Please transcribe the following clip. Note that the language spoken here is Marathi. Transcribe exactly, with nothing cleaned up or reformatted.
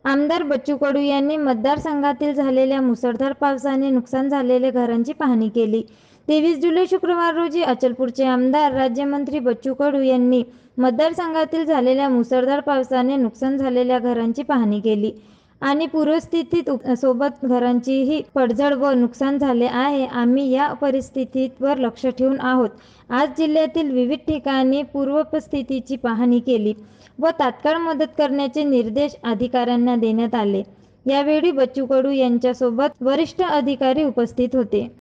आमदार बच्चू कडू यांनी मतदारसंघातील झालेल्या मुसळधार पावसाने नुकसान झालेल्या घरांची पाहणी केली. तेवीस जुलै शुक्रवार रोजी अचलपूरचे आमदार राज्यमंत्री बच्चू कडू यांनी मतदारसंघातील झालेल्या मुसळधार पावसाने नुकसान झालेल्या घरांची पाहणी केली आणि पूरस्थितीत सोबत घरांचीही पडझड व नुकसान झाले आहे. आम्ही या परिस्थितीवर लक्ष ठेवून आहोत. आज जिल्ह्यातील विविध ठिकाणी पूरपरिस्थितीची पाहणी केली व तात्काळ मदत करण्याचे निर्देश अधिकाऱ्यांना देण्यात आले. यावेळी बच्चू कडू यांच्यासोबत वरिष्ठ अधिकारी उपस्थित होते.